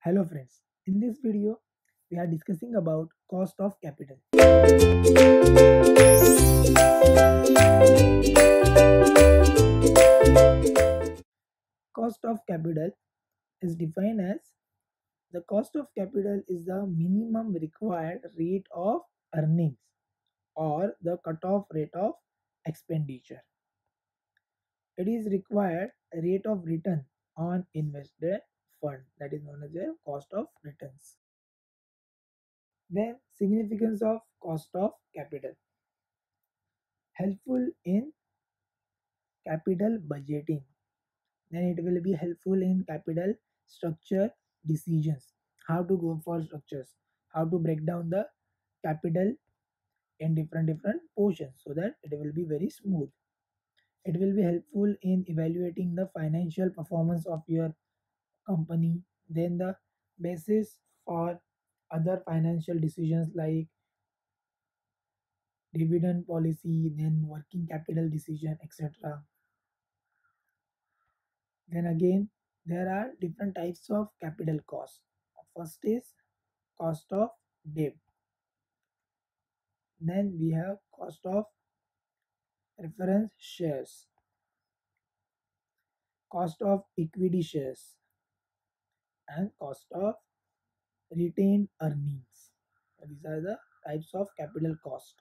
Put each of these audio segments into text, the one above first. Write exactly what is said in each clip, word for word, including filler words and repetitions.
Hello friends, in this video we are discussing about cost of capital. Cost of capital is defined as the cost of capital is the minimum required rate of earnings or the cutoff rate of expenditure. It is required rate of return on invested fund, that is known as the cost of returns. Then significance of cost of capital. Helpful in capital budgeting. Then it will be helpful in capital structure decisions. How to go for structures, how to break down the capital in different different portions so that it will be very smooth. It will be helpful in evaluating the financial performance of your company. Then the basis for other financial decisions like dividend policy, then working capital decision, etc. Then again, there are different types of capital cost. First is cost of debt. Then we have cost of preference shares, cost of equity shares, and cost of retained earnings. These are the types of capital cost.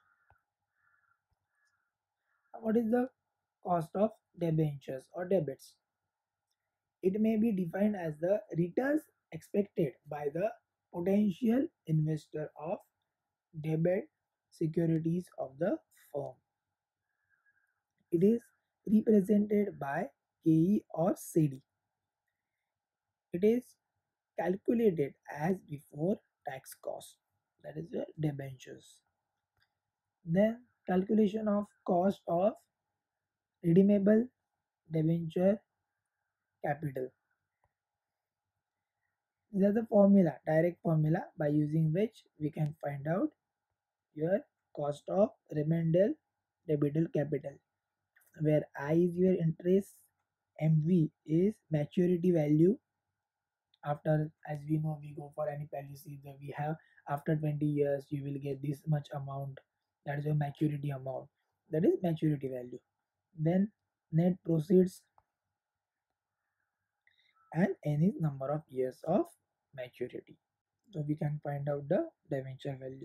What is the cost of debentures or debits? It may be defined as the returns expected by the potential investor of debit securities of the firm. It is represented by K E or C D. It is calculated as before tax cost, that is the debentures. Then calculation of cost of redeemable debenture capital. These are the formula, direct formula by using which we can find out your cost of redeemable debenture capital, where I is your interest, M V is maturity value. After, as we know, we go for any policy that we have, after twenty years you will get this much amount, that is your maturity amount, that is maturity value. Then net proceeds, and n is number of years of maturity, so we can find out the debenture value.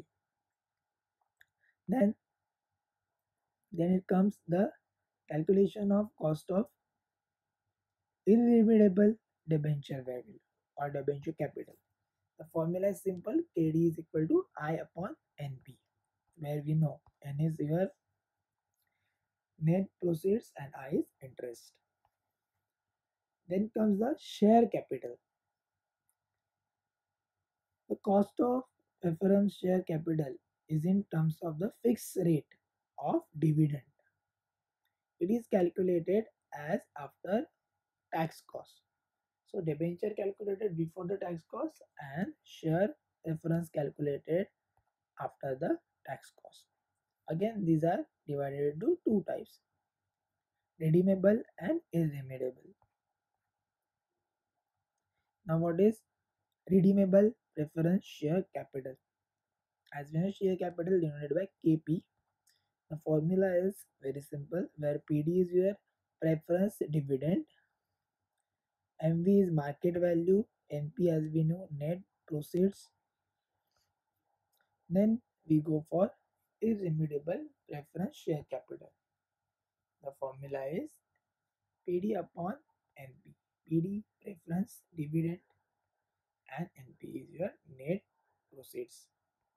Then then it comes the calculation of cost of irredeemable debenture value or debenture capital. The formula is simple, K D is equal to I upon N P, where we know N is your net proceeds and I is interest. Then comes the share capital. The cost of preference share capital is in terms of the fixed rate of dividend. It is calculated as after tax cost. So debenture calculated before the tax cost and share preference calculated after the tax cost. Again, these are divided into two types, redeemable and irredeemable. Now what is redeemable preference share capital? As we know, share capital denoted by K P. The formula is very simple, where P D is your preference dividend, M V is market value, N P as we know net proceeds. Then we go for irredeemable preference share capital. The formula is P D upon N P. P D preference dividend and N P is your net proceeds.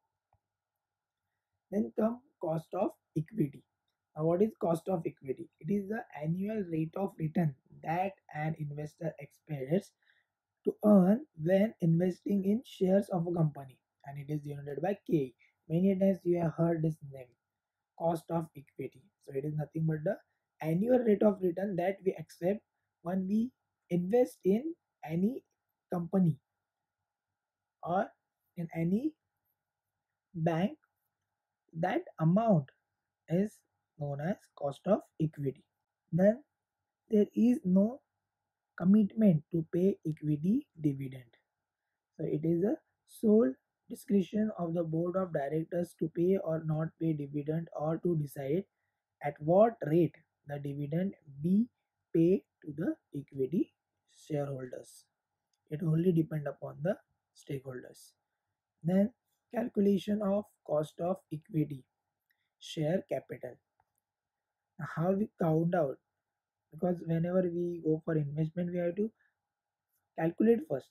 Then come cost of equity. Now what is cost of equity? It is the annual rate of return that an investor expects to earn when investing in shares of a company, and it is denoted by K. Many times you have heard this name, cost of equity. So it is nothing but the annual rate of return that we accept when we invest in any company or in any bank. That amount is known as cost of equity. Then there is no commitment to pay equity dividend. So it is a sole discretion of the board of directors to pay or not pay dividend, or to decide at what rate the dividend be paid to the equity shareholders. It only depend upon the stakeholders. Then calculation of cost of equity share capital. How we count out, because whenever we go for investment we have to calculate first.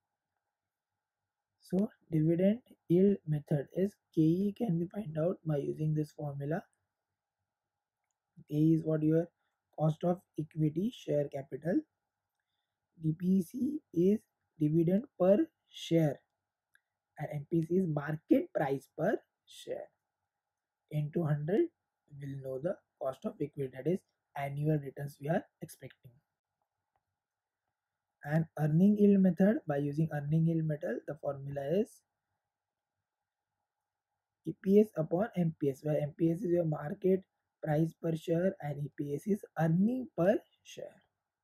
So dividend yield method is K E can be find out by using this formula. K E is what your cost of equity share capital. D P C is dividend per share, and N P C is market price per share. Into one hundred we will know the cost of equity, that is annual returns we are expecting. And earning yield method, by using earning yield method the formula is E P S upon M P S, where M P S is your market price per share and E P S is earning per share.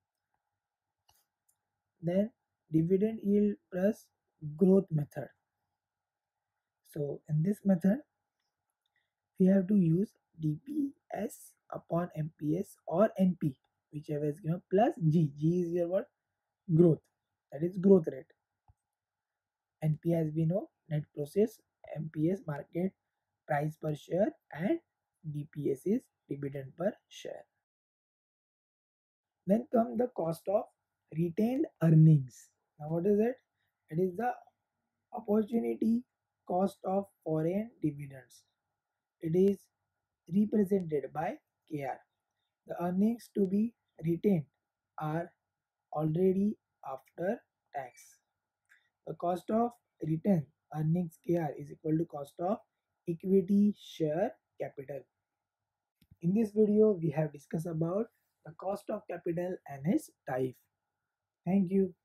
Then dividend yield plus growth method. So in this method we have to use D P S upon M P S or N P, whichever is given, plus G. G is your what? Growth, that is growth rate. N P as we know, net process, M P S market price per share, and D P S is dividend per share. Then come the cost of retained earnings. Now what is it? It is the opportunity cost of foreign dividends. It is represented by K R. The earnings to be retained are already after tax. The cost of retained earnings K R is equal to cost of equity share capital. In this video, we have discussed about the cost of capital and its type. Thank you.